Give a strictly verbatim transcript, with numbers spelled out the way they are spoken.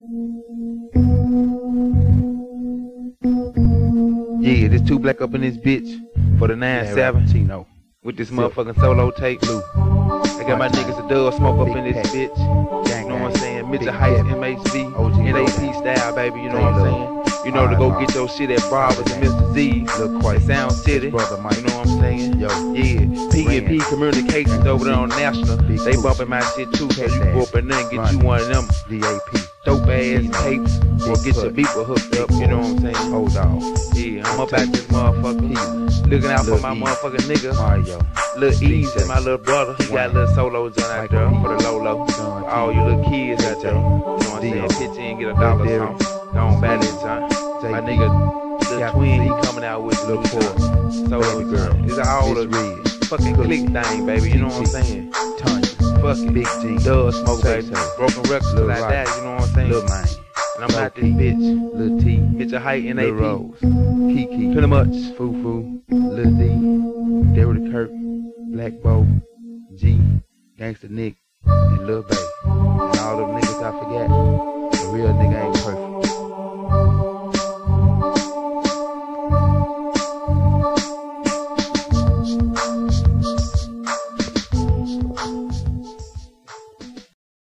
Yeah, this two black up in this bitch for the nine seven Tino with this motherfucking solo tape. Blue. I got my niggas a dub smoke up in this bitch. You know what I'm saying? Mitchell Heights, M H V, N A P style, baby. You know what I'm saying? You know to go get your shit at Barbers and Mister Z's. Look quite Sound City. Brother Mike. You know what I'm saying? Yo, yeah. P and P Communications over there on National. They bumping my shit too, so you go up in there and get you one of them D A P. dope ass tapes or get your beeper hooked up. You know what I'm saying? Hold on. Yeah, I'm up at this motherfucker. Looking out for my motherfucking nigga. Mario. Lil Easy, my little brother. He got a little solo joint out there for the low-low. For all you little kids out there. You know what I'm saying? Pitch in, get a dollar song. Don't bad this time. My nigga, the twin, he coming out with the little four. Solo girl. It's all the fucking click thing, baby. You know what I'm saying? Tanya. Fuck it. Big G. Dub smoke, baby. Broken records like that, you know what I'm saying? Lil Man. And I'm out this bitch. Lil T. Mitchell Heights, N A P. Lil Rose. Kiki. Pretty much. Fufu. Lil D. Derrick Kirk. Black Bo. G. Gangsta Nick. And Lil Bay. And all them niggas I forgot.